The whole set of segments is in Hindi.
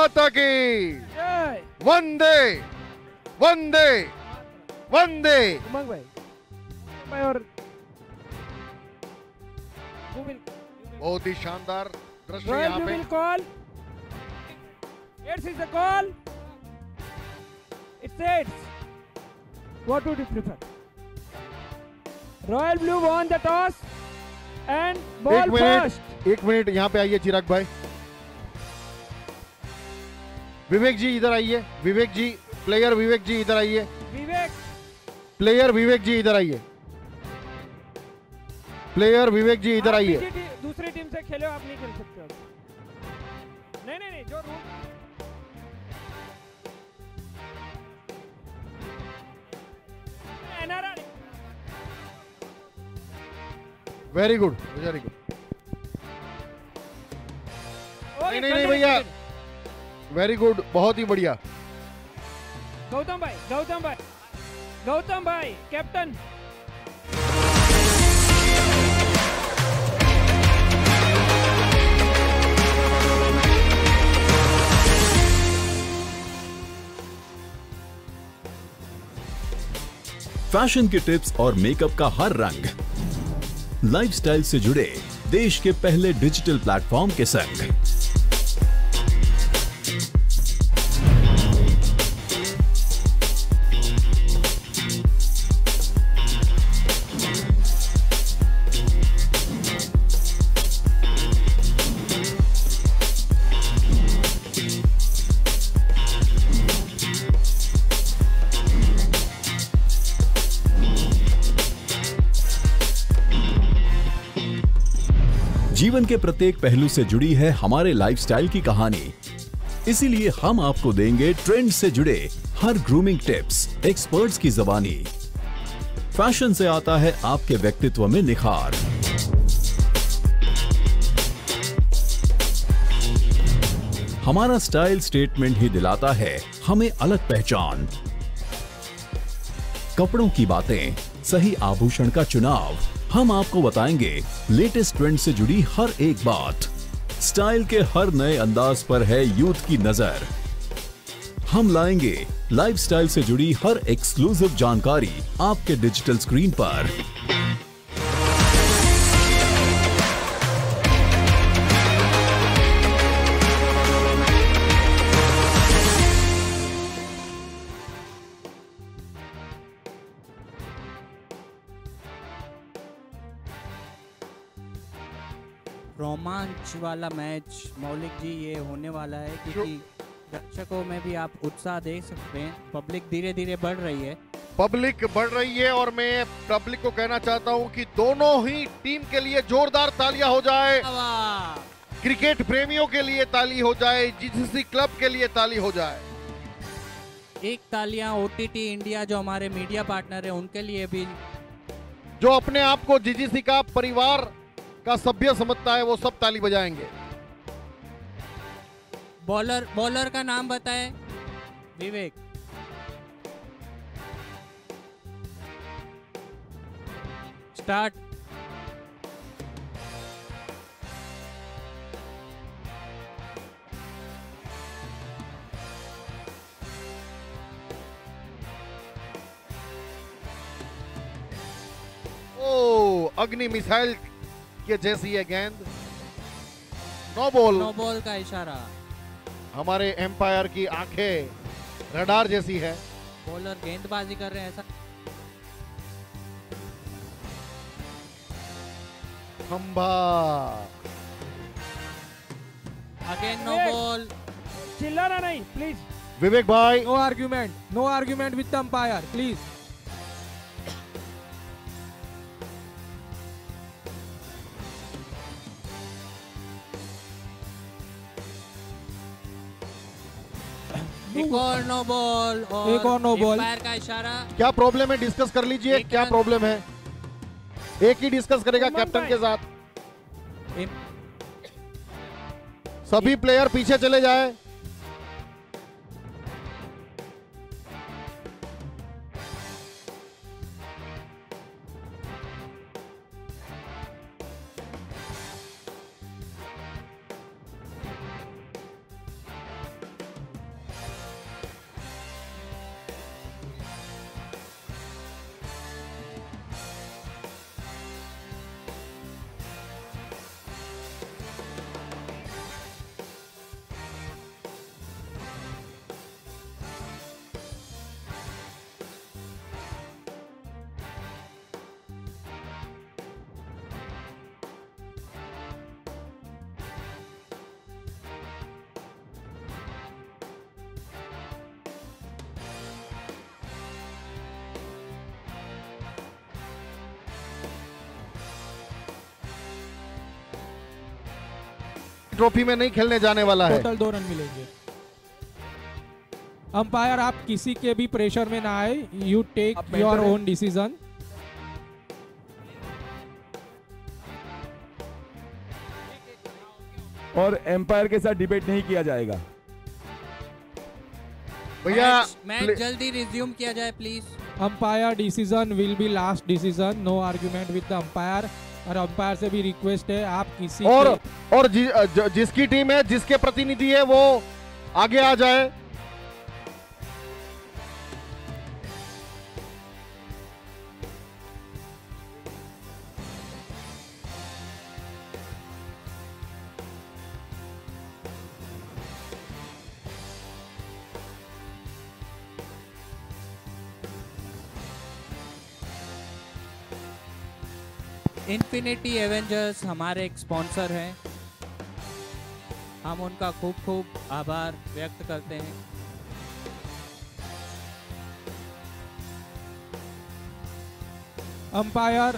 माता की जय। वंदे वंदे वंदे। उमंग भाई और बहुत ही शानदार दृश्य रॉयल यहाँ ब्लू पे। Will call. It's the call. It says, what would you prefer? Royal Blue won the toss and ball first. एक मिनट यहाँ पे आइए चिराग भाई। विवेक जी इधर आइए। विवेक जी, प्लेयर विवेक जी इधर आइए। विवेक, प्लेयर विवेक जी इधर आइए। प्लेयर विवेक जी इधर आप आइए। दूसरी टीम से खेलो, आप नहीं खेल सकते हो। नहीं, जो rule very good, very good. नहीं भैया, वेरी गुड, बहुत ही बढ़िया। गौतम भाई कैप्टन। फैशन के टिप्स और मेकअप का हर रंग, लाइफस्टाइल से जुड़े देश के पहले डिजिटल प्लेटफॉर्म के संग। जीवन के प्रत्येक पहलू से जुड़ी है हमारे लाइफस्टाइल की कहानी। इसीलिए हम आपको देंगे ट्रेंड से जुड़े हर ग्रूमिंग टिप्स एक्सपर्ट्स की ज़बानी। फैशन से आता है आपके व्यक्तित्व में निखार। हमारा स्टाइल स्टेटमेंट ही दिलाता है हमें अलग पहचान। कपड़ों की बातें, सही आभूषण का चुनाव, हम आपको बताएंगे लेटेस्ट ट्रेंड से जुड़ी हर एक बात। स्टाइल के हर नए अंदाज पर है यूथ की नजर। हम लाएंगे लाइफस्टाइल से जुड़ी हर एक्सक्लूसिव जानकारी आपके डिजिटल स्क्रीन पर। रोमांच वाला मैच मौलिक जी ये होने वाला है, क्योंकि दर्शकों में भी आप उत्साह देख सकते हैं। पब्लिक धीरे धीरे बढ़ रही है। पब्लिक बढ़ रही है और मैं पब्लिक को कहना चाहता हूं कि दोनों ही टीम के लिए जोरदार तालियां हो जाए। क्रिकेट प्रेमियों के लिए ताली हो जाए, जीसीसी क्लब के लिए ताली हो जाए। एक तालियां ओटीटी इंडिया जो हमारे मीडिया पार्टनर है उनके लिए भी, जो अपने आप को जीजीसी का परिवार का सभ्य समझता है, वो सब ताली बजाएंगे। बॉलर का नाम बताएं। विवेक। स्टार्ट। ओ, अग्नि मिसाइल के जैसी है गेंद। No ball. नो बॉल का इशारा। हमारे एम्पायर की आंखें रडार जैसी है। बॉलर गेंदबाजी कर रहे हैं ऐसा। खंभा। Again no ball. चिल्लाना नहीं प्लीज। विवेक भाई, no argument with the umpire please. एक और नो बॉल। एक और नो बॉल। एम्पायर का इशारा। क्या प्रॉब्लम है, डिस्कस कर लीजिए। क्या प्रॉब्लम है, एक ही डिस्कस करेगा कैप्टन के साथ। सभी प्लेयर पीछे चले जाए। ट्रॉफी में नहीं खेलने जाने वाला है। टोटल 2 रन मिलेंगे। अंपायर आप किसी के भी प्रेशर में ना आए, you take your own decision. और एम्पायर के साथ डिबेट नहीं किया जाएगा। भैया मैच जल्दी रिज्यूम किया जाए please. Umpire decision will be last decision, no argument with the umpire. और अंपायर से भी रिक्वेस्ट है आप किसी और जिसकी टीम है, जिसके प्रतिनिधि है, वो आगे आ जाए। इन्फिनिटी एवेंजर्स हमारे एक स्पॉन्सर हैं, हम उनका खूब खूब आभार व्यक्त करते हैं। Umpire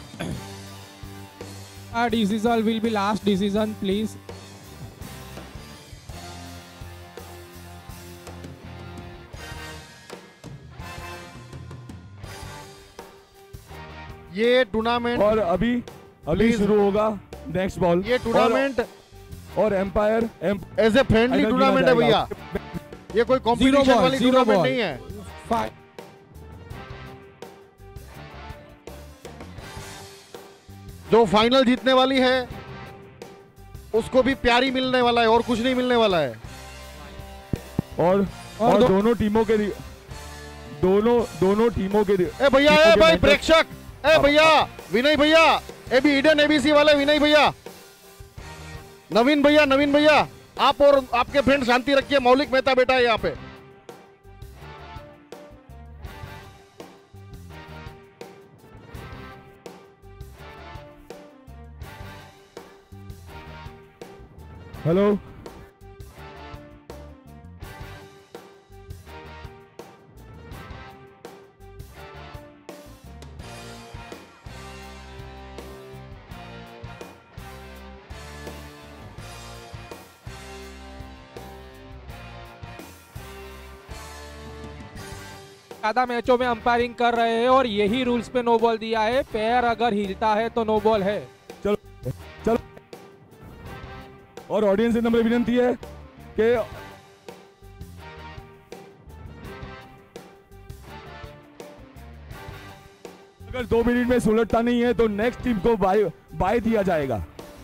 decision will be last decision please. ये टूर्नामेंट और अभी शुरू होगा नेक्स्ट बॉल। ये टूर्नामेंट और umpire as a friendly tournament है भैया, ये कोई कॉम्पिटिशन वाली टूर्नामेंट नहीं है। जो फाइनल जीतने वाली है उसको भी प्यारी मिलने वाला है और कुछ नहीं मिलने वाला है। और दोनों टीमों के ए भैया, ए भाई प्रेक्षक, ए भैया विनय भैया, ए भी ईडन एबीसी वाले विनय भैया, नवीन भैया, आप और आपके फ्रेंड शांति रखिए। मौलिक मेहता बेटा है यहाँ पे। हेलो, ज्यादा मैचों में अंपायरिंग कर रहे हैं और यही रूल्स पे नो बॉल दिया है। पैर अगर हिलता है तो नो बॉल है। चलो और ऑडियंस से नम्र विनती है कि अगर 2 मिनट में सुलझता नहीं है तो नेक्स्ट टीम को बाय दिया जाएगा।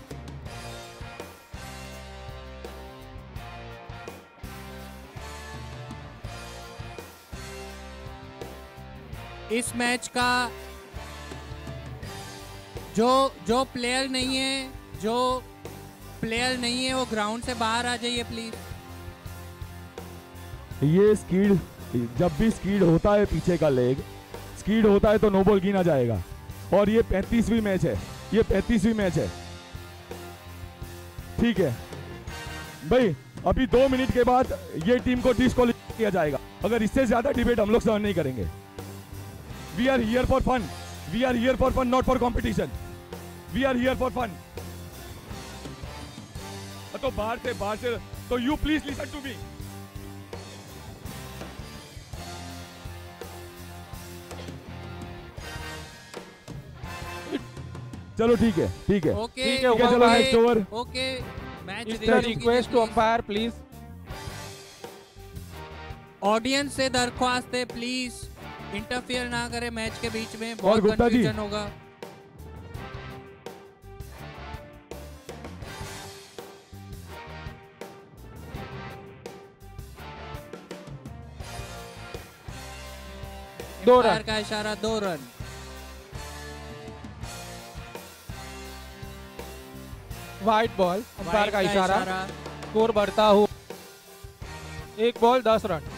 इस मैच का जो प्लेयर नहीं है वो ग्राउंड से बाहर आ जाइए प्लीज। ये स्कीड, जब भी स्कीड होता है, पीछे का लेग स्कीड होता है तो नो बॉल गिना जाएगा। और ये 35वीं मैच है, ठीक है भाई। अभी 2 मिनट के बाद ये टीम को डिस्क्वालीफाई किया जाएगा। अगर इससे ज्यादा डिबेट हम लोग सहन नहीं करेंगे। We are here for fun. Not for competition. We are here for fun. तो बाहर से तो you please listen to me. चलो ठीक है। ओके, चलो next over. Okay, match request to umpire please. Audience से दरख्वास्त है प्लीज इंटरफियर ना करे मैच के बीच में, और बहुत गुप्ता जी, कंफ्यूजन होगा। दो अंपायर रन का इशारा, 2 रन। व्हाइट बॉल, अंपायर का इशारा, स्कोर बढ़ता हुआ 1 ball 10 run.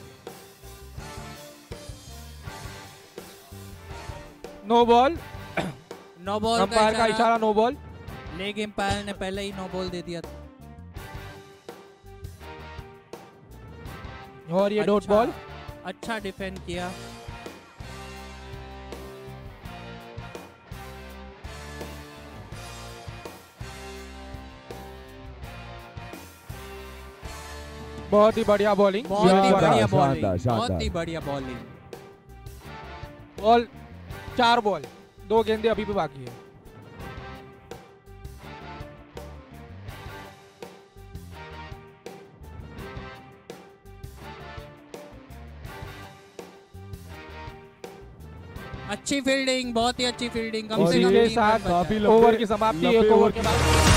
No ball umpire का इशारा, नो बॉल। लेग अंपायर ने पहले ही नो बॉल दे दिया था। और ये डॉट बॉल। अच्छा डिफेंड किया। बहुत ही बढ़िया बॉलिंग, बहुत ही शानदार, बढ़िया शानदार, बॉलिंग, बहुत शानदार। ही बढ़िया बॉलिंग। बॉल 4 बॉल, 2 गेंदें अभी भी बाकी है। अच्छी फील्डिंग, बहुत ही अच्छी फील्डिंग। कम और से कम इसी के 3 साथ रन बचा काफी है। लंबे- ओवर की समाप्ति, लंबे 1 ओवर ओवर के बाद।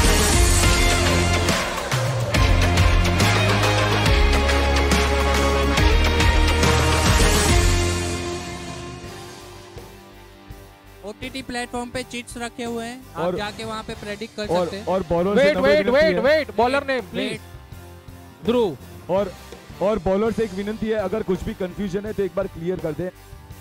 OTT प्लेटफॉर्म पे चिट्स रखे हुए हैं, आप और- जाके वहाँ पे प्रेडिक्ट कर और सकते हैं। और bowler wait wait wait wait, bowler name please. Dhruv, और बॉलर से एक विनती है, अगर कुछ भी कंफ्यूजन है तो एक बार क्लियर कर दें।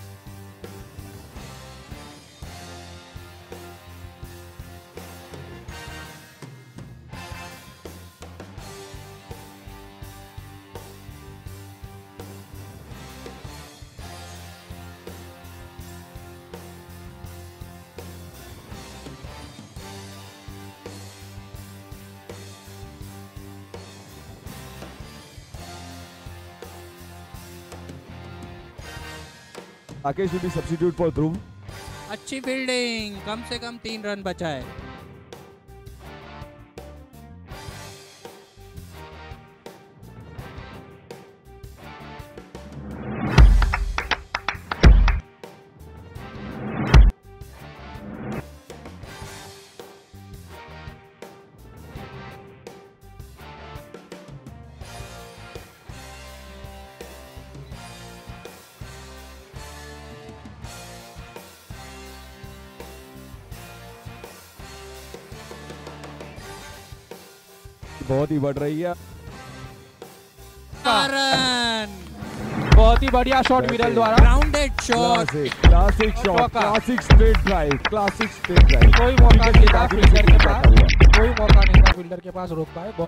Rakesh will be substitute for Dhruv. अच्छी फील्डिंग, कम से कम 3 रन बचा है। बहुत ही बढ़ रही है। 4 रन, बहुत ही बढ़िया शॉट विरल द्वारा। Grounded shot. क्लासिक शॉट, चौका। Classic straight drive, classic straight drive. कोई मौका नहीं था फील्डर के पास, कोई मौका नहीं था फील्डर के पास रोक पाए।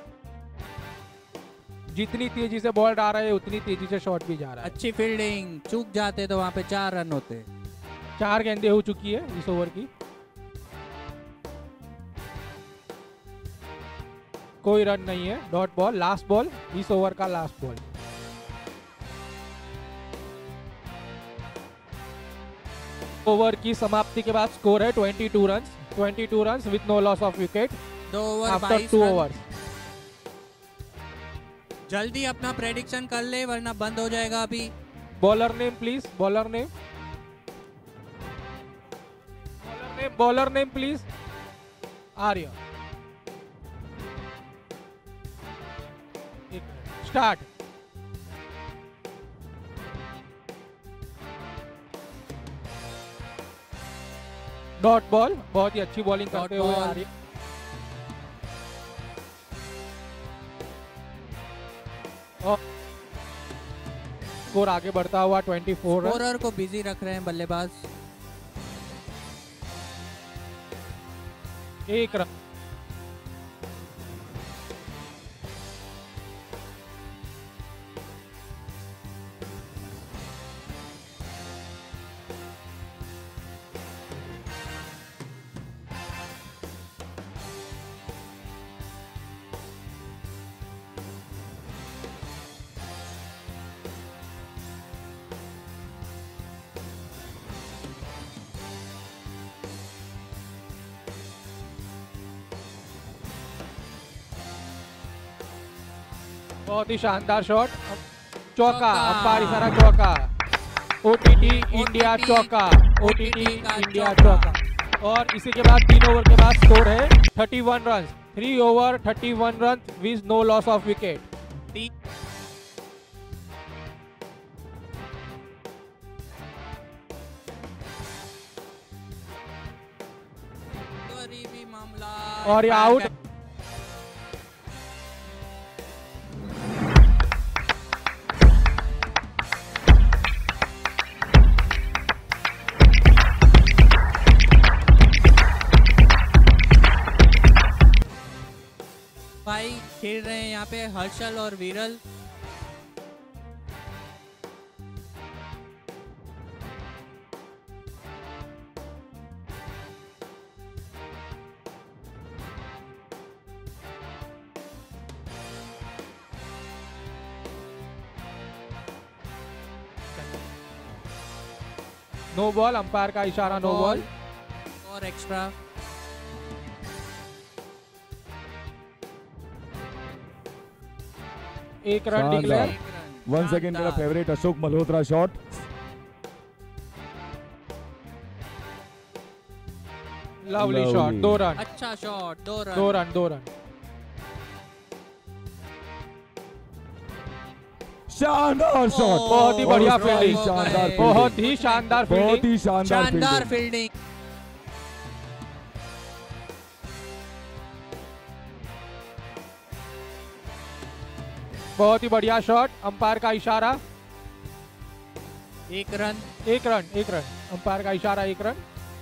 जितनी तेजी से बॉल डाल रहे हैं उतनी तेजी से शॉट भी जा रहा है। अच्छी फील्डिंग, चूक जाते तो वहाँ पे 4 रन होते। 4 गेंदें हो चुकी है इस ओवर की। कोई रन नहीं है, डॉट बॉल, लास्ट बॉल, इस ओवर का लास्ट बॉल। ओवर की समाप्ति के बाद स्कोर है 22 run, 22 run with no loss of wicket 2 over after 22 2 run. Overs. जल्दी अपना प्रेडिक्शन कर ले वरना बंद हो जाएगा अभी। Bowler name please, bowler name, bowler name please. Arya, start. Dot ball, बहुत ही अच्छी बॉलिंग डॉट करते हुए बॉल। आर्य। और स्कोर आगे बढ़ता हुआ 24 रन। स्कोरर को बिजी रख रहे हैं बल्लेबाज। 1 रन। बहुत ही शानदार शॉट, चौका, अंपायर इशारा चौका। ओटीटी इंडिया चौका, ओटीटी इंडिया चौका। और इसी के बाद 3 ओवर के बाद स्कोर है 31 run, 3 over 31 run with no loss of wicket. गरीबी मामला और ये आउट। भाई खेल रहे हैं यहाँ पे हर्षल और विरल। नो बॉल, अंपायर का इशारा नो बॉल। और एक्स्ट्रा। एक रन डिक्लेयर। 1 सेकेंड मेरा favourite Ashok Malhotra shot. Lovely shot, 2 run. अच्छा शॉट, 2 रन। 2 run, 2 run. शानदार शॉट, बहुत ही बढ़िया फील्डिंग, शानदार, बहुत ही शानदार फील्डिंग, बहुत ही शानदार फील्डिंग। बहुत ही बढ़िया शॉट, अंपायर का इशारा। 1 रन। 1 रन, 1 रन, अंपायर का इशारा 1 रन।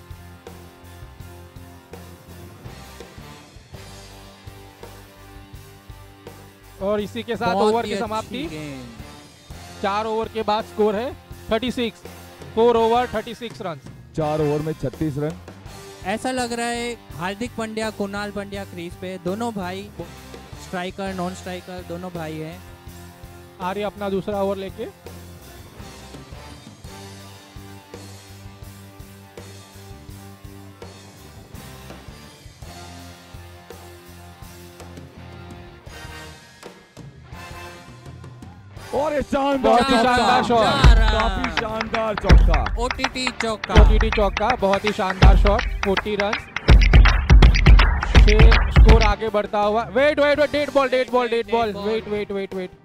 और इसी के साथ ओवर की समाप्ति। 4 ओवर के बाद स्कोर है 36। 4 ओवर 36 रन। 4 ओवर में 36 रन। ऐसा लग रहा है हार्दिक पांड्या, कुणाल पांड्या क्रीज पे, दोनों भाई स्ट्राइकर नॉन स्ट्राइकर दोनों भाई हैं। आर्य अपना दूसरा ओवर लेके। और शानदार, बहुत ही शानदार शॉट, काफी शानदार चौका। ओटीटी चौका, ओटीटी चौका, बहुत ही शानदार शॉट। 40 रन। स्कोर आगे बढ़ता हुआ। Wait wait wait, dead ball, dead ball, dead ball. Wait wait wait wait.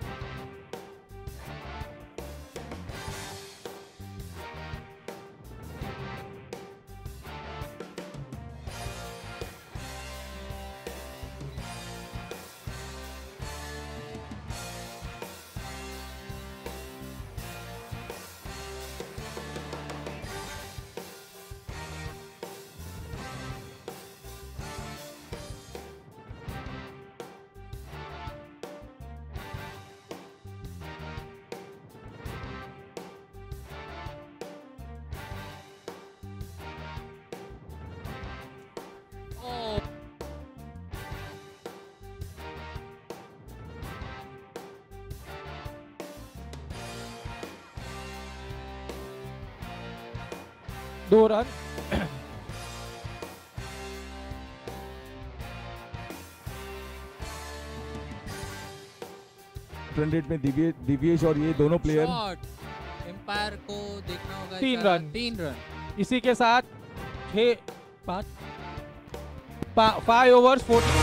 दो रन। रन रेट में दिव्येश और ये दोनों प्लेयर। एम्पायर को देखना होगा। 3 रन। 3 रन। इसी के साथ 5 ओवर्स 40।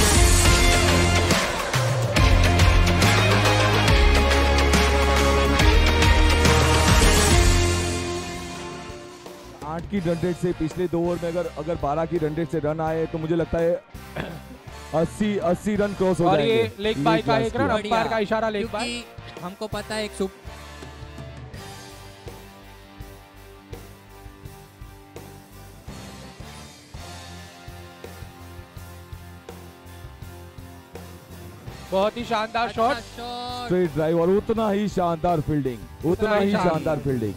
8 की रन रेट से पिछले 2 ओवर में अगर 12 की रन रेट से रन आए तो मुझे लगता है 80 रन क्रॉस हो और जाएंगे। ये लेग बाय का 1 रन, अंपायर का इशारा लेग बाय। क्योंकि हमको पता है एक बहुत ही शानदार शॉट। स्ट्रेट ड्राइव और उतना ही शानदार फील्डिंग, उतना ही शानदार fielding.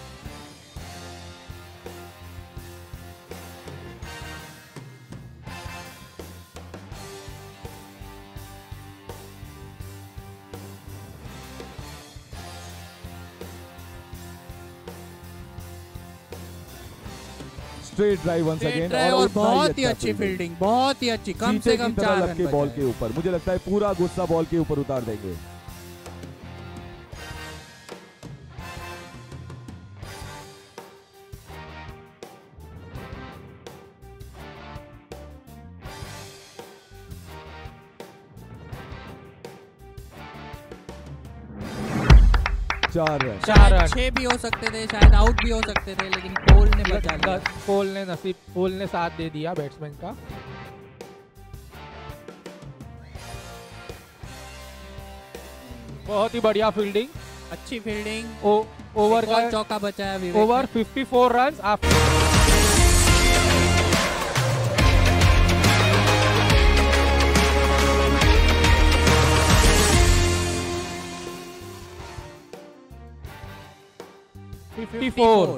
Straight drive once again और बहुत ही अच्छी फील्डिंग, बहुत ही अच्छी। कम से कम 4 रन के बॉल के ऊपर। मुझे लगता है पूरा गुस्सा बॉल के ऊपर उतार देंगे। चार रन। 6 भी हो सकते थे, शायद आउट भी हो सकते थे, लेकिन पोल ने बचा लिया। पोल ने साथ दे दिया बैट्समैन का। बहुत ही बढ़िया फील्डिंग, अच्छी फील्डिंग। ओवर का चौका बचाया Vivek. Over 54 run after 54।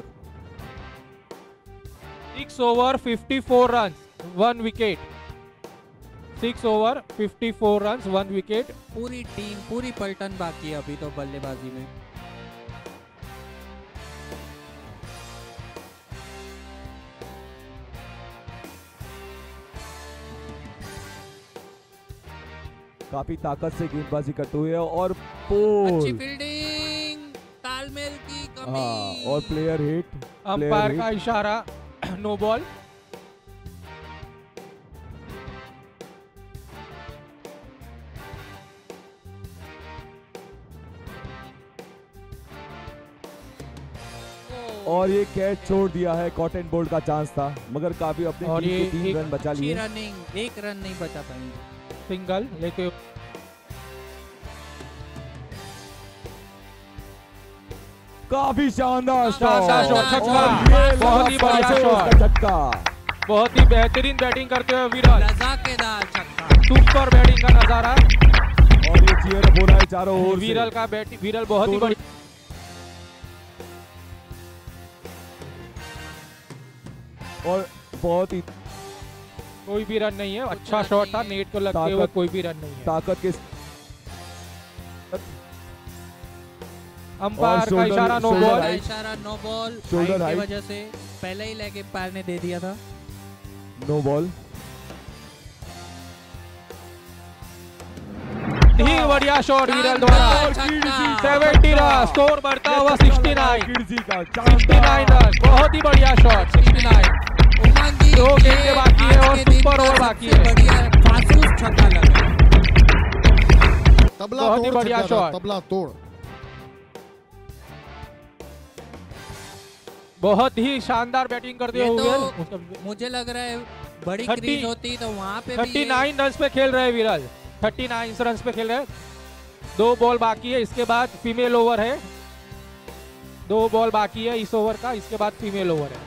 6 over 54 run 1 wicket. 6 over 54 run 1 wicket. पूरी टीम, पूरी पलटन बाकी है अभी तो बल्लेबाजी में। काफी ताकत से गेंदबाजी करते हुए और पोल। अच्छी फील्डिंग, तालमेल की कमी। हाँ, और प्लेयर हिट। अंपायर का इशारा, नो बॉल। और ये कैच छोड़ दिया है, कॉटन बोल्ट का चांस था मगर काफी अपनी और टीम ये के 3 रन बचा लिए। रनिंग, एक रन नहीं बचा पाएंगे। सिंगल लेके काफी शानदार शानदार शॉट, शॉट, छक्का। और ये बहुत ही बढ़िया लगा शॉट। उसका छक्का। बहुत ही बेहतरीन बैटिंग करते हुए विराट, लजाकेदार छक्का। सुपर बैटिंग का नजारा। और ये चीयर अप हो रहा है चारों ओर से। विरल का बैटिंग, विरल बहुत ही बढ़िया। और बहुत ही कोई भी रन नहीं है, अच्छा शॉट था, नेट को लगते हुए कोई भी रन नहीं है। ताकत के अंपायर का shoulder- इशारा, नो shoulder बॉल। height। इशारा नो बॉल, Shoulder हाइट की height। वजह से पहले ही लेग एम्पायर ने दे दिया था। No ball. ही बढ़िया शॉट विरल द्वारा। 70 रन, स्कोर बढ़ता हुआ 69 गिरजी का 69 रन, बहुत ही बढ़िया शॉट। 69 उमंग जी, दो गेंदें बाकी है और आज के दिन सुपर का ओवर बाकी सबसे है। बढ़िया फासूस छक्का लगा। तबला बहुत ही तोड़ बढ़िया छक्का था, शॉट। तबला तोड़। बहुत ही शानदार बैटिंग करते ये हुए तो मुझे लग रहा है बड़ी 30 क्रीज होती तो वहां पे भी 39 रन पे खेल रहे हैं विरल, 39 रन पे खेल रहे हैं। 2 बॉल बाकी है, इसके बाद फीमेल ओवर है। 2 बॉल बाकी है इस ओवर का, इसके बाद फीमेल ओवर है।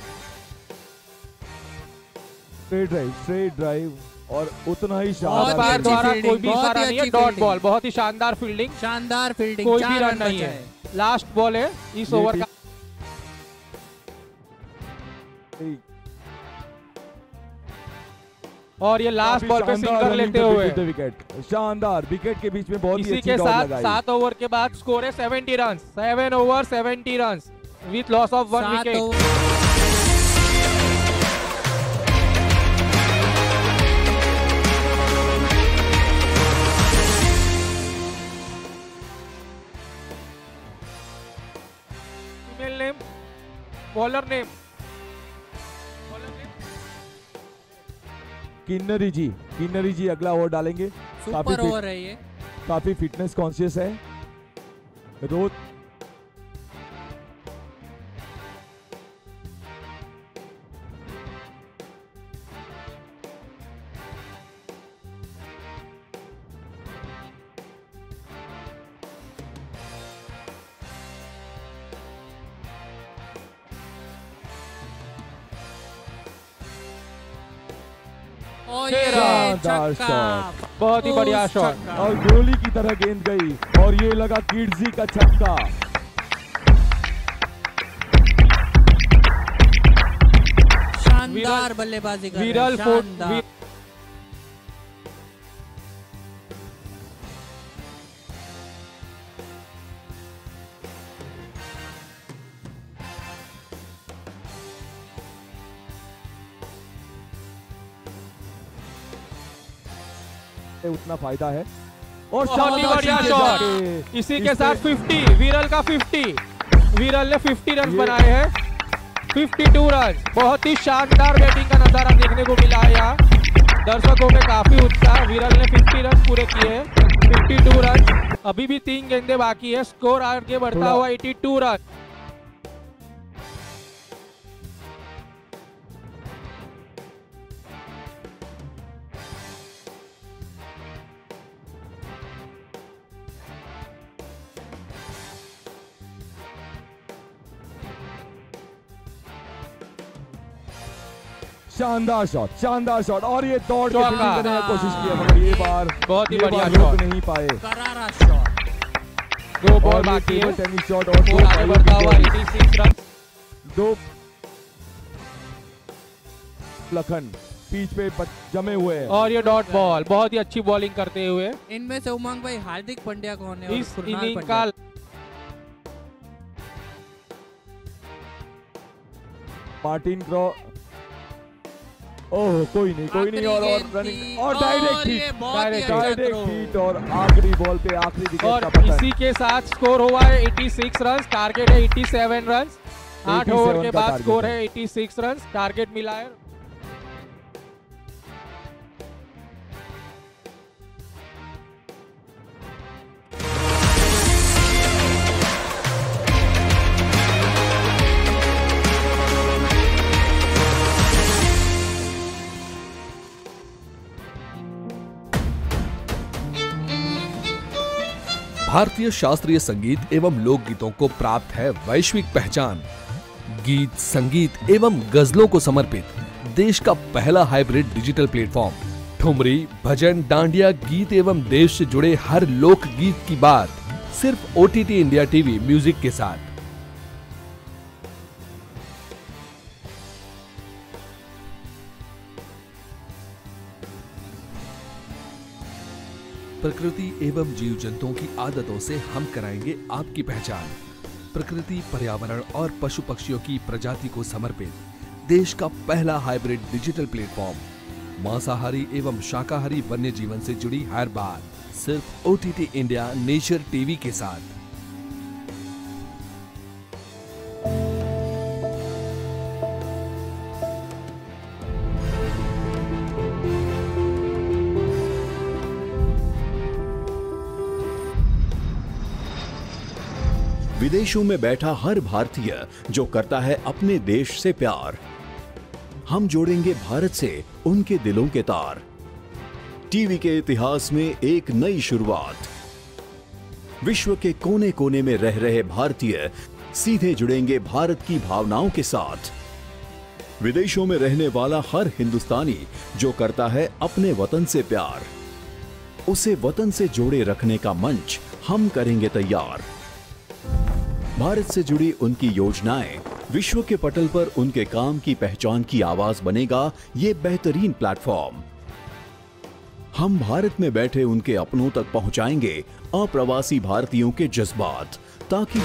स्ट्रेट ड्राइव और उतना ही बहुत शानदार अंपायर अच्छी द्वारा फील्डिंग, कोई भी बहुत ही इशारा नहीं है, अच्छी डॉट फील्डिंग। बॉल, बहुत ही शानदार फील्डिंग, शानदार फील्डिंग, कोई भी 4 रन नहीं बचा है। लास्ट बॉल है इस ये ओवर का। और ये लास्ट बॉल पे सिंगर लेते हुए विकेट, शानदार विकेट के बीच में बहुत ही इसी अच्छी के डॉट साथ लगाई। 7 ओवर के बाद स्कोर है 70 run, 7 over 70 run with loss of 1 सात wicket. Over. Female name, bowler name, Kinnari ji अगला ओवर डालेंगे। सुपर ओवर है ये। काफी फिटनेस कॉन्शियस है। रोज और छह ये रन। छक्का। शॉट। बहुत ही बढ़िया उस शॉट। छक्का। और गोली की तरह गेंद गई और ये लगा किडजी का छक्का। शानदार बल्लेबाजी कर रहे हैं, विरल शानदार। उतना फायदा है और बहुत ही शानदार बढ़िया सीधे शॉट। जाके इसी के इस साथ पे- 50, विरल का 50, विरल ने 50 रन ये- बनाए हैं, 52 रन। बहुत ही शानदार बैटिंग का नजारा देखने को मिला है यहाँ। दर्शकों में काफी उत्साह, विरल ने 50 रन पूरे किए हैं, 52 रन। अभी भी 3 गेंदें बाकी है, स्कोर आगे बढ़ता थोड़ा- हुआ 82 रन। शानदार शॉट और ये दौड़ के चौका। फील्डिंग करने की कोशिश की है मगर ये बार बहुत ही ये बढ़िया बार रोक शॉट। नहीं पाए। करारा शॉट। 2 बॉल और ये बाकी टेबल है, टेनिस शॉट और स्कोर आगे बढ़ता हुआ 86 रन। दो लखन पिच पे जमे हुए हैं। और ये डॉट बॉल, बहुत ही अच्छी बॉलिंग करते हुए इनमें से उमंग भाई हार्दिक पांड्या कौन है और इस कुणाल इनिंग पांड्या? का मार्टिन क्रॉ ओह कोई नहीं और रनिंग और डायरेक्ट हिट और आखिरी बॉल पे आखिरी विकेट और का पतन। इसी के साथ स्कोर हुआ है 86 रन, टारगेट है 87 रन। 8 ओवर के बाद स्कोर है 86 रन, टारगेट मिला है। भारतीय शास्त्रीय संगीत एवं लोकगीतों को प्राप्त है वैश्विक पहचान। गीत, संगीत एवं गजलों को समर्पित देश का पहला hybrid digital platform. Thumri, bhajan, dandiya, गीत एवं देश से जुड़े हर लोक गीत की बात सिर्फ OTT इंडिया टीवी म्यूजिक के साथ। प्रकृति एवं जीव जंतुओं की आदतों से हम कराएंगे आपकी पहचान। प्रकृति, पर्यावरण और पशु पक्षियों की प्रजाति को समर्पित देश का पहला हाइब्रिड डिजिटल प्लेटफॉर्म। मांसाहारी एवं शाकाहारी वन्य जीवन से जुड़ी हर बात सिर्फ OTT इंडिया नेचर टीवी के साथ। विदेशों में बैठा हर भारतीय जो करता है अपने देश से प्यार, हम जोड़ेंगे भारत से उनके दिलों के तार। टीवी के इतिहास में एक नई शुरुआत। विश्व के कोने कोने में रह रहे भारतीय सीधे जुड़ेंगे भारत की भावनाओं के साथ। विदेशों में रहने वाला हर हिंदुस्तानी जो करता है अपने वतन से प्यार, उसे वतन से जोड़े रखने का मंच हम करेंगे तैयार। भारत से जुड़ी उनकी योजनाएं, विश्व के पटल पर उनके काम की पहचान की आवाज बनेगा ये बेहतरीन प्लेटफॉर्म। हम भारत में बैठे उनके अपनों तक पहुंचाएंगे अप्रवासी भारतीयों के जज्बात, ताकि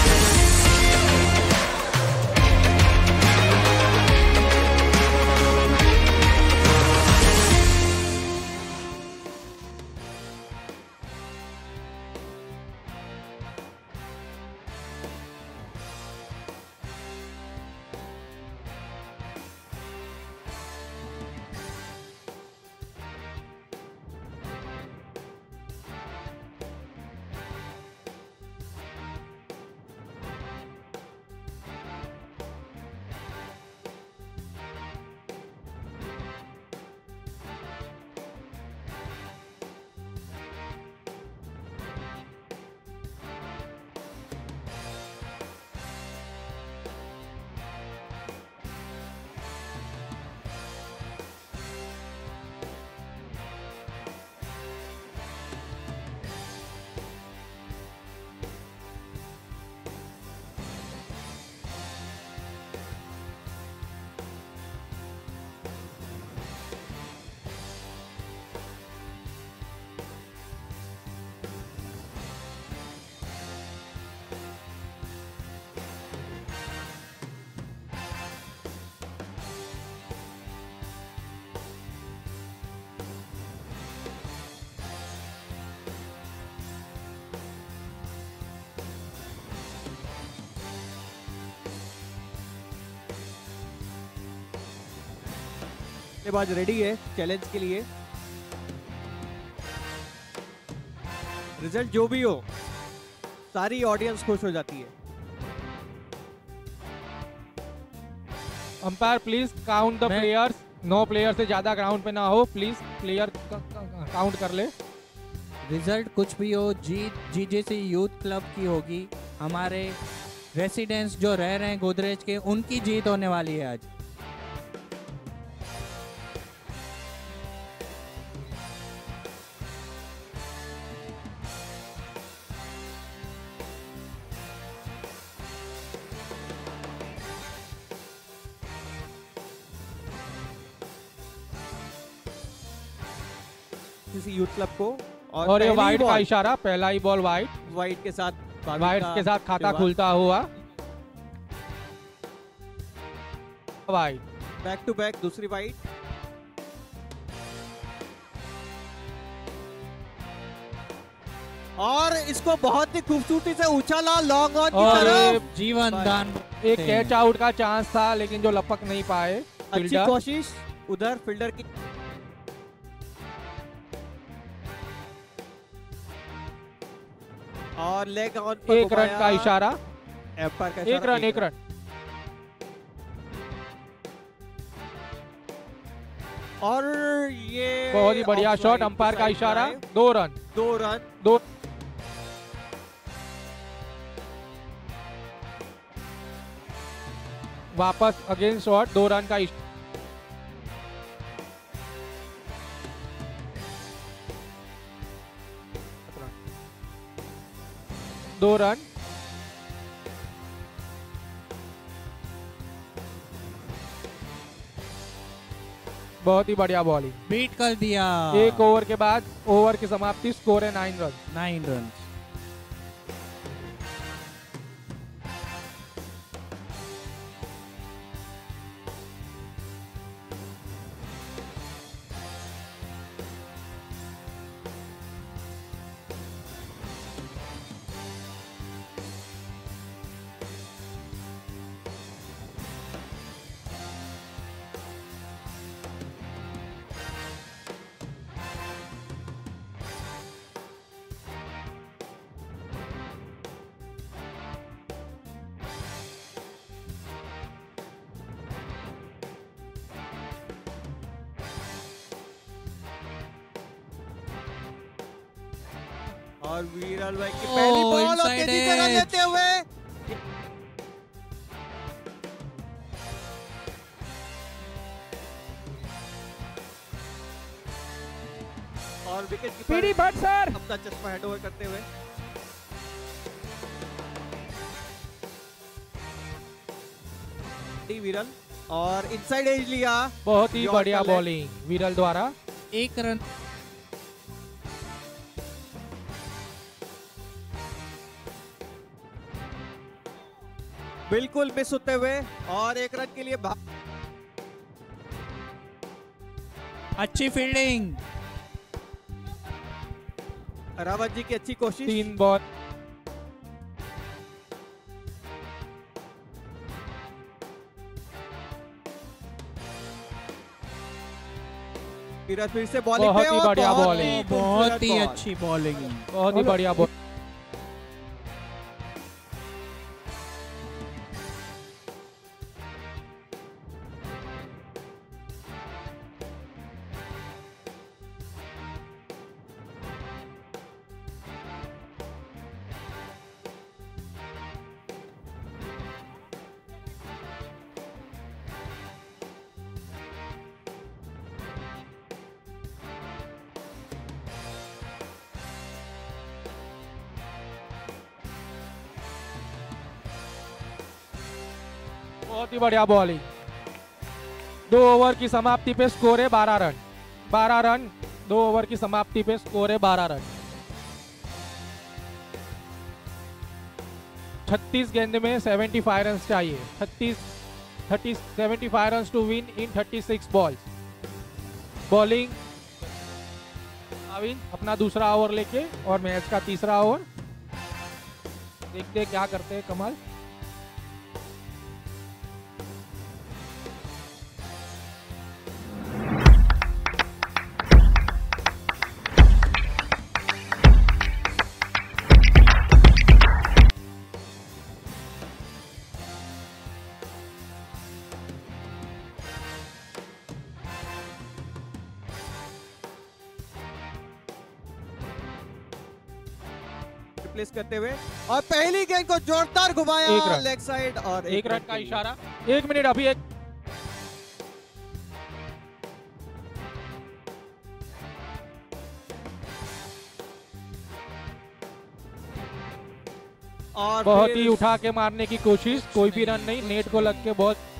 बल्लेबाज रेडी है चैलेंज के लिए। रिजल्ट जो भी हो, सारी ऑडियंस खुश हो जाती है। Umpire please count the players. 9 player से ज्यादा ग्राउंड पे ना हो, प्लीज प्लेयर काउंट कर ले। रिजल्ट कुछ भी हो, जीत GJC यूथ क्लब की होगी। हमारे रेसिडेंट्स जो रह रहे हैं गोदरेज के, उनकी जीत होने वाली है आज। यूथ क्लब को और ये वाइट का इशारा, पहला ही बॉल वाइट के साथ खाता खुलता हुआ। वाइट बैक टू बैक दूसरी वाइट। और इसको बहुत ही खूबसूरती से उछाला लॉन्ग ऑन की और तरफ। जीवन दान एक कैच आउट का चांस था लेकिन जो लपक नहीं पाए अच्छी फील्डर। कोशिश उधर फील्डर की। और लेग ऑन पर एक रन का इशारा, एम्पायर का एक रन, एक रन। और ये बहुत ही बढ़िया शॉट, अंपायर का इशारा, 2 रन, 2 रन। 2। वापस अगेन शॉट, 2 रन का इशारा। 2 रन। बहुत ही बढ़िया बॉलिंग, बीट कर दिया। एक ओवर के बाद ओवर की समाप्ति, स्कोर है 9 रन। 9 रन। और वीरल भाई की पहली बॉल और तेजी से रन लेते हुए और विकेट पीडी भट्ट सर अपना चश्मा हैंडओवर करते हुए वीरल और इनसाइड एज लिया। बहुत ही बढ़िया बॉलिंग वीरल द्वारा। 1 रन। बिल्कुल मिस होते हुए और 1 रन के लिए अच्छी फील्डिंग, रावत जी की अच्छी कोशिश। 3 बॉल। फिर से बॉलिंग बहुत पे ही और बढ़िया बॉलिंग, बहुत ही अच्छी बॉलिंग, बहुत ही बढ़िया बॉल। बहुत ही बढ़िया बॉलिंग। 2 ओवर की समाप्ति पे स्कोर है 12 रन। 12 रन, 2 ओवर की समाप्ति पे स्कोर है 12 रन। 36 गेंद में 75 रन चाहिए। 75 run to win in 36 balls. Bowling Avin अपना दूसरा ओवर लेके और मैच का तीसरा ओवर। देखते क्या करते हैं कमाल। प्लेस करते हुए और पहली गेंद को जोरदार घुमाया लेग साइड और 1 रन का इशारा। 1 मिनट अभी। एक और बहुत ही उठा के मारने की कोशिश, कोई भी रन नहीं, नेट को लग के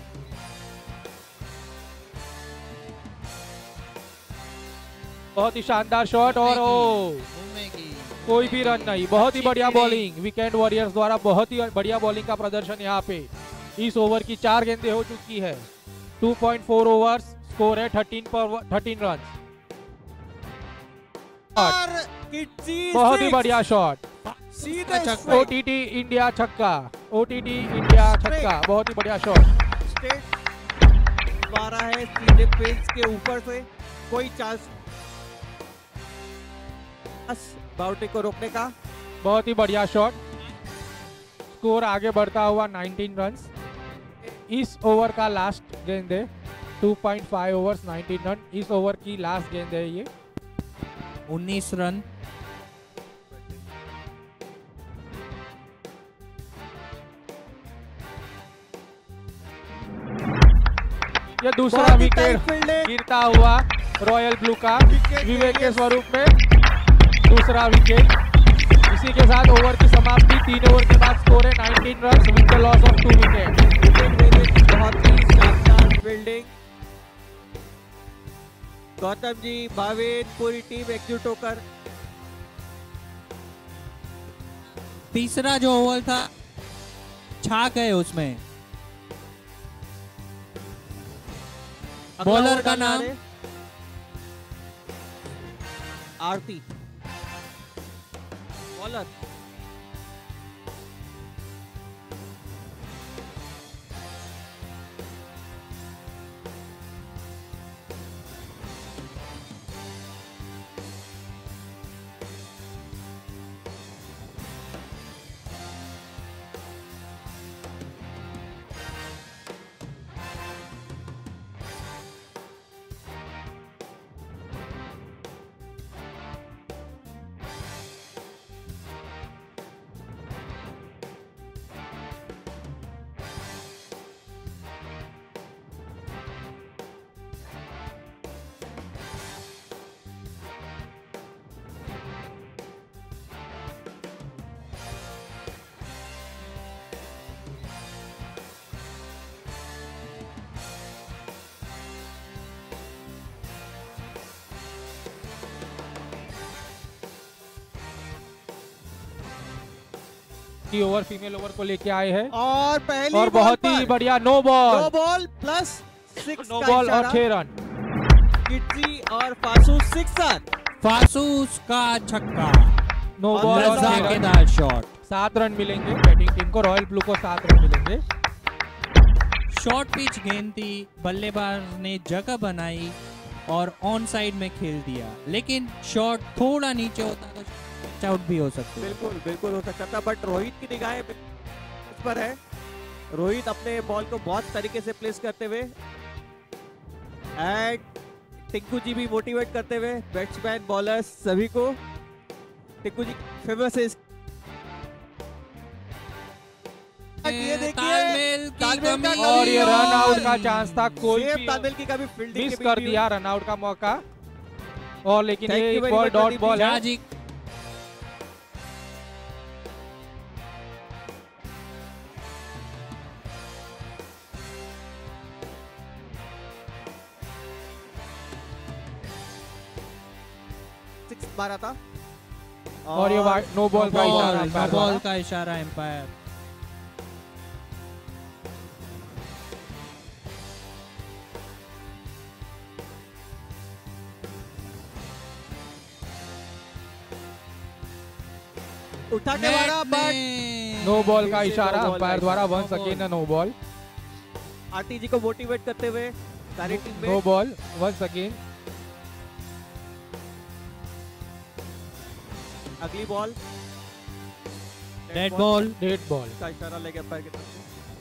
बहुत ही शानदार शॉट और कोई भी रन नहीं। बहुत ही बढ़िया बॉलिंग वीकेंड वॉरियर्स द्वारा। बहुत ही बढ़िया बॉलिंग का प्रदर्शन यहाँ पे। इस ओवर की 4 गेंदें हो चुकी है। 2.4 ओवर्स, स्कोर है 13 रन। और किटजी बहुत ही बढ़िया शॉट। सीधे OTT इंडिया छक्का, OTT इंडिया छक्का, बहुत ही बढ़िया शॉट। स्ट्रेट मारा है सीधे पेज के ऊपर से, कोई चांस बाउंड्री को रोकने का। बहुत ही बढ़िया शॉट। स्कोर आगे बढ़ता हुआ 19 रन्स। इस ओवर का लास्ट गेंद है, 2.5 ओवर्स 19 रन। इस ओवर की लास्ट गेंद है ये। 19 रन। ये दूसरा विकेट गिरता हुआ रॉयल ब्लू का विवेक के स्वरूप में दूसरा विकेट। इसी के साथ ओवर की समाप्ति। 3 ओवर के बाद स्कोर है 19 run with the loss of 2 wicket. बहुत ही शानदार फील्डिंग। गौतम जी, भावेन, पूरी टीम एकजुट होकर। तीसरा जो ओवर था छा गए उसमें। बॉलर का नाम आरती। बॉलर की ओवर फीमेल ओवर को लेके आए हैं और पहली और बहुत ही बढ़िया no ball plus 6 no ball और 6 रन। किटजी और फासू 6 रन। फासूस का छक्का, नो बॉल और 6 रन। मजेदार शॉट। 7 रन मिलेंगे बैटिंग टीम को। रॉयल ब्लू को 7 रन मिलेंगे। शॉर्ट पिच गेंद थी, बल्लेबाज ने जगह बनाई और ऑन साइड में खेल दिया, लेकिन शॉट थोड़ा नीचे होता तो आउट भी हो सकती। बिल्कुल हो सकता था, बट रोहित की निगाहें उस पर है। रोहित अपने बॉल को बहुत तरीके से प्लेस करते हुए एंड टिंकू जी भी मोटिवेट करते हुए बैट्समैन बॉलर्स सभी को। टिंकू जी फेमस है ये देखिए तालमेल का और ये रन आउट का चांस था, कोई भी तालमेल की कभी फील्डिंग मिस कर दिया रन आउट का मौका। और लेकिन ये एक बॉल डॉट बॉल है। जी मारा था और ये नो बॉल का इशारा एम्पायर द्वारा। बॉल का इशारा एम्पायर। उठा के मारा बट नो बॉल का इशारा एम्पायर द्वारा। Once again no ball. Aarti ji को मोटिवेट करते हुए सारी टीम में नो बॉल वंस अगेन। अगली ball dead ball. Dead ball का इशारा लेके अंपायर की तरफ से।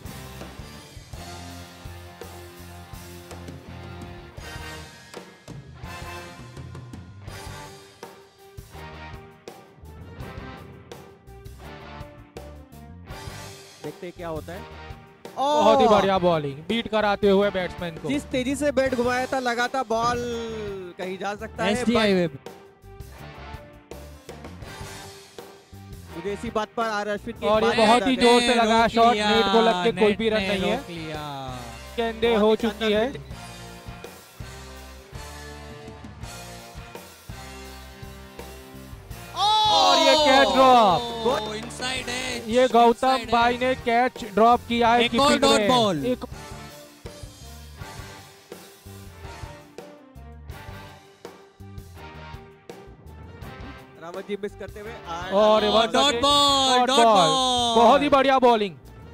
देखते हैं क्या होता है। बहुत ही बढ़िया बॉलिंग बीट कराते हुए बैट्समैन को। जिस तेजी से बैट घुमाया था लगा था बॉल कहीं जा सकता है। SDI web. मुझे इसी बात पर आर अश्विन की और ये बात बहुत याद ही आती जोर से लगा शॉट, लिया, नेट को लग के कोई भी रन नेट नहीं ने है। रोक लिया। गेंदे हो चुकी है। और ये कैच ड्रॉप। इनसाइड है। ये गौतम भाई ने कैच ड्रॉप किया है। एक और dot ball. Rawat ji miss करते हुए और डॉट बॉल, डॉट बॉल। बहुत ही बढ़िया बॉलिंग।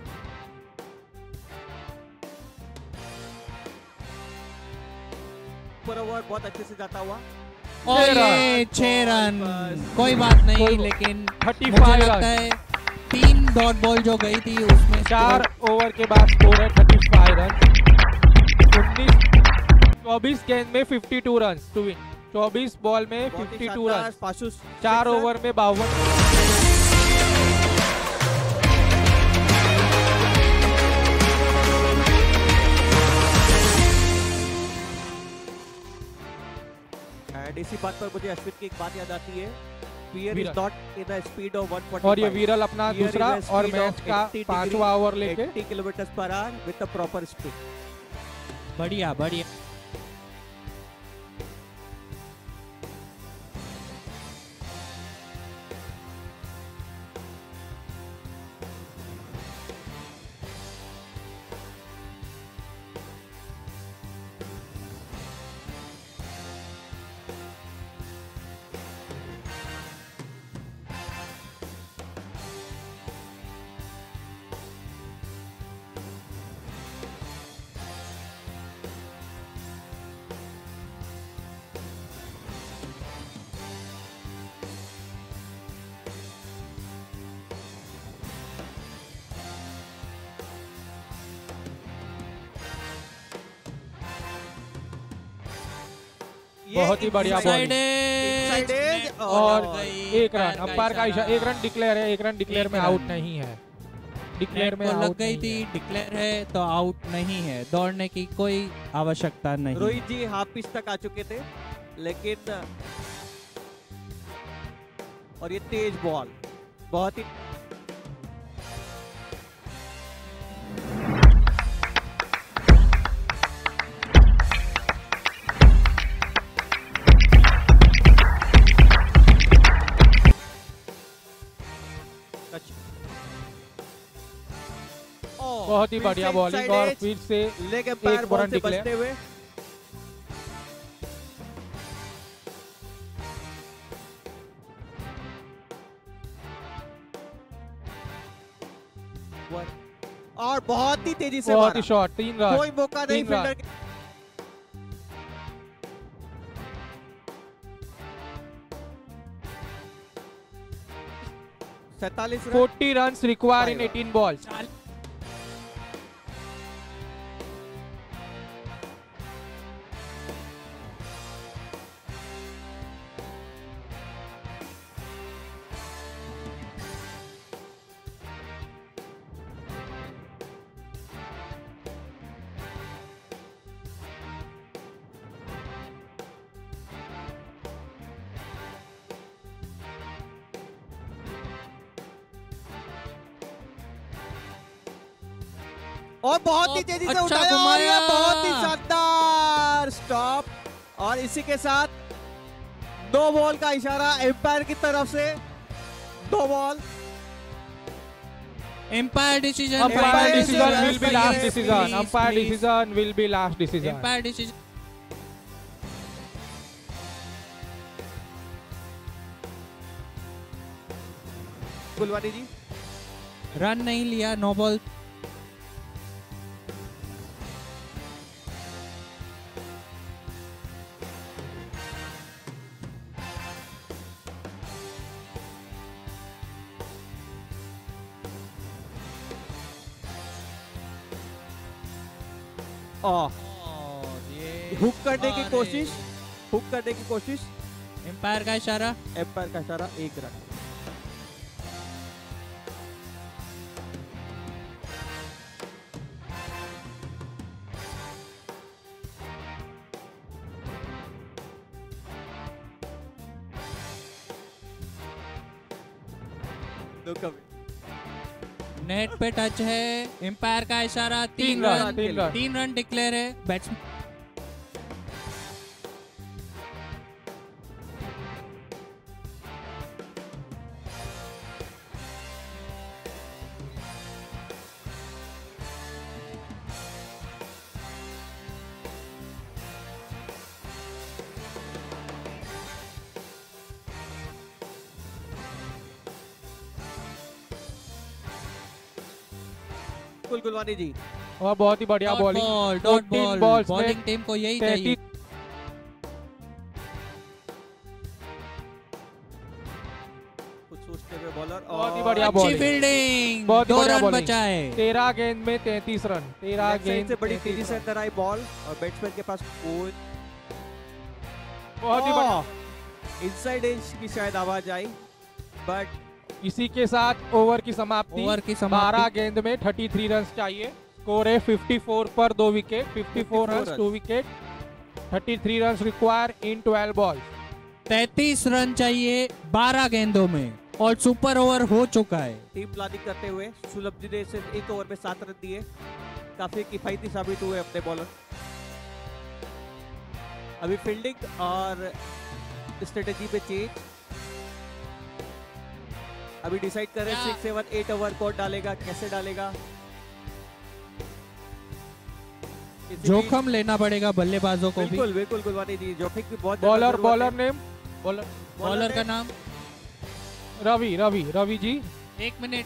पर ओवर बहुत अच्छे से जाता हुआ। और ये 6 रन, कोई बात नहीं, लेकिन 35 मुझे लगता रन। है 3 डॉट बॉल जो गई थी उसमें 4 ओवर के बाद स्कोर है 35 रन। 24 गेंद में 52 रन टू विन। 24 बॉल में 52 रन, 4 ओवर में 52। एंड इसी बात पर मुझे अश्विन की एक बात याद आती है, Viral is विरल। not in a speed of 145. और ये विरल अपना Here दूसरा is a और speed मैच of का 80 5वां ओवर लेके 80 kilometre per hour with the proper speed. बढ़िया बढ़िया। बहुत ही बढ़िया Inside बॉलिंग। edge, और गई, 1 रन, अंपायर का इशारा। 1 रन डिक्लेयर है, 1 रन डिक्लेयर में आउट नहीं है। डिक्लेयर में नेट को लग आउट गई नहीं थी, है। डिक्लेयर है तो आउट नहीं है, दौड़ने की कोई आवश्यकता नहीं। रोहित जी हाफ पिच तक आ चुके थे, लेकिन और ये तेज बॉल बहुत ही बहुत ही बढ़िया बॉलिंग और फिर से लेग एम्पायर एक बॉल रन से डिक्लेयर। बचते हुए और बहुत ही तेजी से बहुत मारा। ही शॉट, 3 रन। कोई मौका नहीं 3 रन। फील्डर के। सैतालीस 40 runs required in 18 balls. और बहुत ही तेजी से अच्छा उठाया और घुमाया। ये बहुत ही शानदार स्टॉप। और इसी के साथ 2 बॉल का इशारा एम्पायर की तरफ से। 2 ball. Umpire decision, Umpire decision will be last please, decision. please, Umpire please. decision will be last decision. Umpire decision. Gulwani ji run नहीं लिया, नो बॉल। हुक करने की कोशिश, हुक करने की कोशिश। एम्पायर का इशारा। एम्पायर का इशारा 1 रन। नेट पे टच है, एम्पायर का इशारा। 3 run, run, 3 run. 3 run declare है। बैट्समैन बिल्कुल गुलवानी जी। और बहुत ही बढ़िया bowling, dot 14 ball, balls bowling में टीम को यही 33 चाहिए। कुछ सोचते हुए बॉलर, बहुत ही बढ़िया अच्छी बॉलिंग, फील्डिंग, बहुत ही 2 बढ़िया रन बॉलिंग। बचाए। 13 गेंद में 33 रन, 13 लेफ्ट साइड गेंद से बड़ी 33 तेजी से रन। अंदर आई बॉल और बैट्समैन के पास कोई बहुत ही बढ़िया। इनसाइड एज की शायद आवाज आई, बट इसी के साथ ओवर की समाप्ति। ओवर की समाप्ति। 12 गेंद में 33 रन चाहिए। स्कोर है 54 पर 2 wicket, 54 run 2 wicket, 33 run require in 12 balls. 33 run चाहिए 12 गेंदों में और सुपर ओवर हो चुका है। टीम प्लानिंग करते हुए सुलभ जी ने सिर्फ एक ओवर में 7 रन दिए, काफी किफायती साबित हुए अपने बॉलर। अभी फील्डिंग और स्ट्रेटेजी पे चेंज, अभी डिसाइड करें 6, 7, 8 ओवर कौन डालेगा, कैसे डालेगा। जोखम लेना पड़ेगा बल्लेबाजों को भी। बिल्कुल बिल्कुल गुलवानी जी, जोखिम की बहुत बॉलर बॉलर नेम बॉलर का नाम रवि जी। 1 मिनट।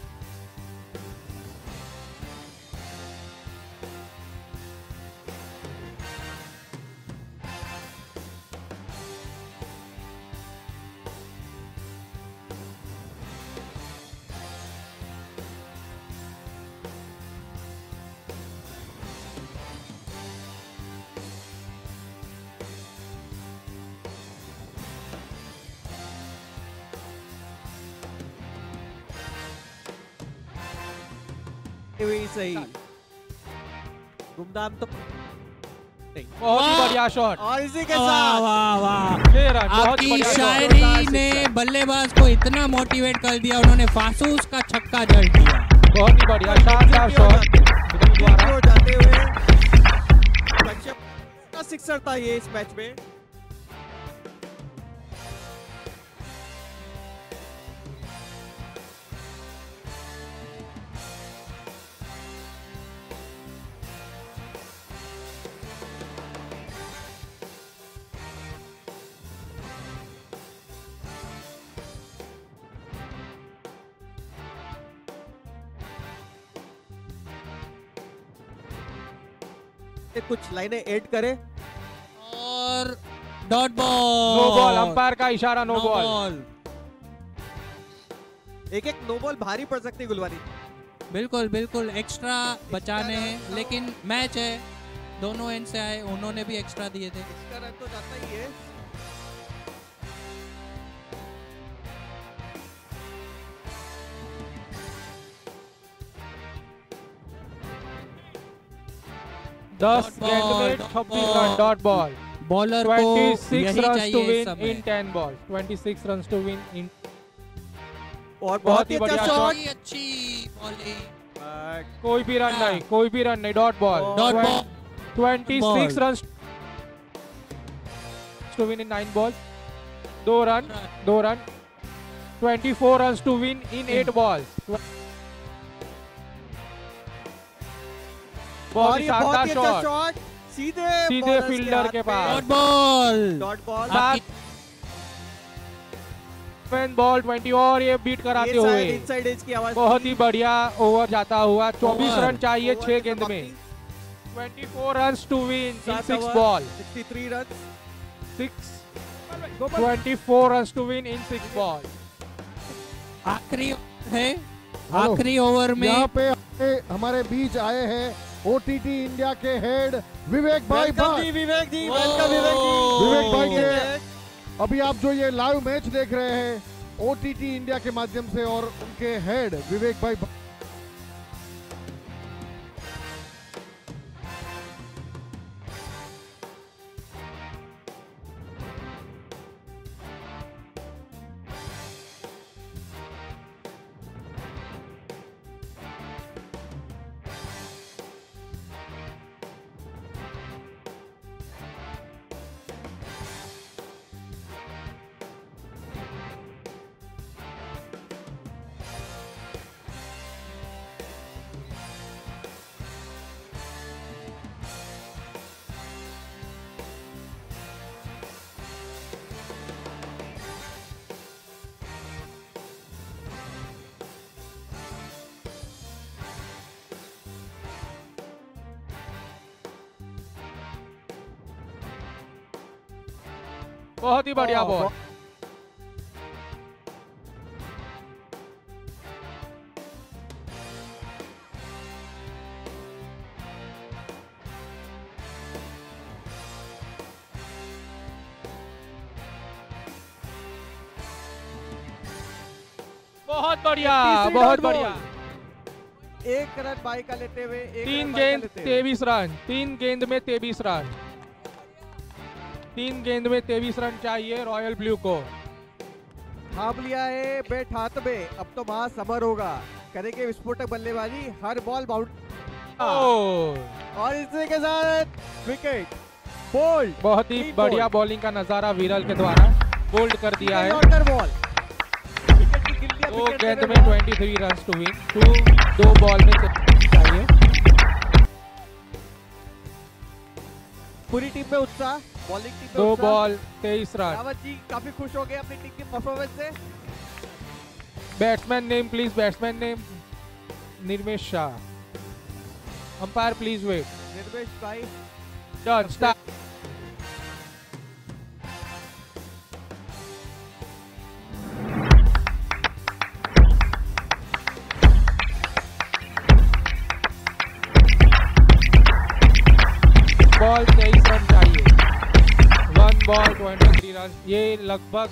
सही गुमदाम तो बहुत ही बढ़िया शॉट और इसी के वाह साथ वाह वाह, 6 रन। बहुत ही आपकी बढ़िया shot। शायरी ने बल्लेबाज को इतना मोटिवेट कर दिया, उन्होंने फासूस का छक्का जड़ दिया। बहुत ही बढ़िया शानदार शॉट द्वारा। हो जाते हुए कश्यप का सिक्सर था ये इस मैच में। कुछ लाइनें ऐड करें और dot ball. No ball, umpire का इशारा, नो बॉल। एक नो बॉल भारी पड़ सकती है गुलवानी। बिल्कुल बिल्कुल, एक्स्ट्रा बचाने हैं, लेकिन मैच है, दोनों एंड से आए, उन्होंने भी एक्स्ट्रा दिए थे। इसका रन तो जाता ही है। दस गेंद में 26 रन, डॉट बॉल। बॉलर को 26 यही runs to चाहिए इस win समय। in 10 balls, 26 runs to win in। और बहुत ही अच्छा शॉट, अच्छी अच्छी बॉलिंग। कोई भी रन नहीं, कोई भी रन नहीं, dot ball. Dot ball. 26 runs to win in 9 balls, 2 run 24 runs to win in 8 balls। बहुत ही शानदार शॉट, सीधे फील्डर के पास। Dot ball. Dot ball. 7 ball 20 और ये बीट कराते हुए इनसाइड एज की आवाज। बहुत ही बढ़िया ओवर जाता हुआ। 24 रन चाहिए 6 गेंद में। 24 runs to win in 6 ball. 63 run. 24 runs to win in 6 ball. आखिरी है, आखिरी ओवर में यहाँ पे हमारे बीच आए हैं OTT इंडिया के हेड विवेक भाई भट्ट। विवेक जी, वेलकम विवेक जी। विवेक भाई के अभी आप जो ये लाइव मैच देख रहे हैं OTT इंडिया के माध्यम से, और उनके हेड विवेक भाई भट्ट। बहुत ही बढ़िया बॉल। बहुत बढ़िया, बहुत बढ़िया। 1 रन बाई का लेते हुए 3 गेंद 23 रन, 3 गेंद में 23 रन, 3 गेंद में 23 रन चाहिए रॉयल ब्लू को। थाम लिया है बैट हाथ में, अब तो वहां समर होगा, करेंगे विस्फोटक बल्लेबाजी, हर बॉल बाउंड और इसी के साथ विकेट बोल्ड। बहुत ही बढ़िया बॉलिंग का नजारा विरल के द्वारा बोल्ड कर दिया है। बॉल 2 गेंद में 23 रन टू विन, 2 बॉल में चाहिए। पूरी टीम में उत्साह, बॉलिंग टीम में 2 उत्साह। Ball 23 run. रावत जी काफी खुश हो गए अपनी टीम की परफॉर्मेंस से। Batsman name please, batsman name Nirmesh Shah. Umpire please wait. Nirmesh भाई डन, स्टार्ट। बॉल 23 रन चाहिए, 1 बॉल 23 रन। ये लगभग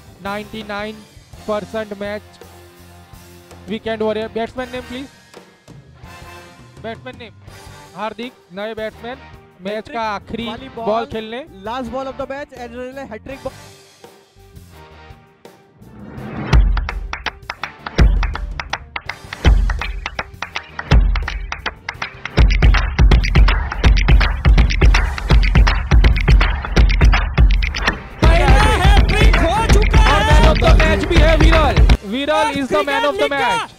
99% मैच वीकेंड हो रहे हैं। Batsman name please, batsman name Hardik, नए बैट्समैन, मैच का आखिरी बॉल खेलने। Last ball of the match and hat-trick ball. Match भी है Viral, Viral is the man of the match.